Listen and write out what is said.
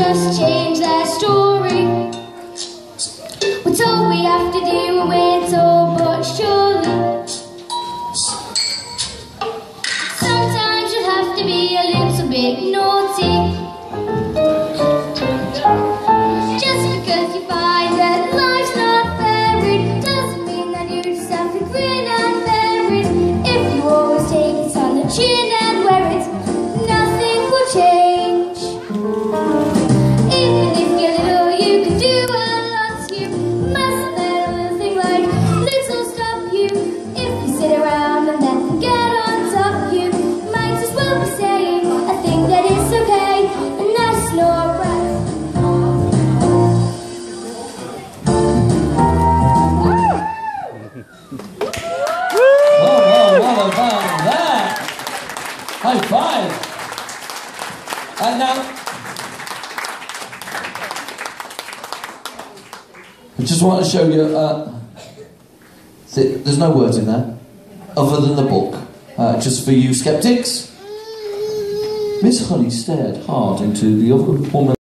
just change their story. We're told we have to do we're told, but surely sometimes you'll have to be a little bit naughty. Just because you find that life's not varied doesn't mean that you just have to grin and bear it. If you always take it on the chin and wear it, nothing will change. Even if you're little, you can do a lot. You mustn't let a little thing like little stop you. If you sit around and let them get on top of you, might as well be saying I think that it's okay, and that's not right. Well about that. High five. And now, I just want to show you, there's no words in there, other than the book. Just for you skeptics. Miss Honey stared hard into the other woman.